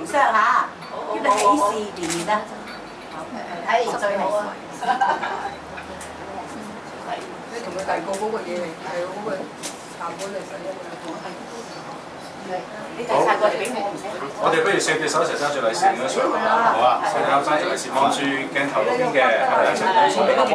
雙嚇，祝你喜事連連啊！係最好啊！ 你同佢遞過嗰個嘢嚟，係嗰個茶盤嚟使啊！ 你遞晒過嚟俾我，唔使行。 我哋不如四隻手一齊揸住利是影張相好啊！好啊！四隻手揸住利是望住鏡頭嗰邊嘅，我哋一齊影相。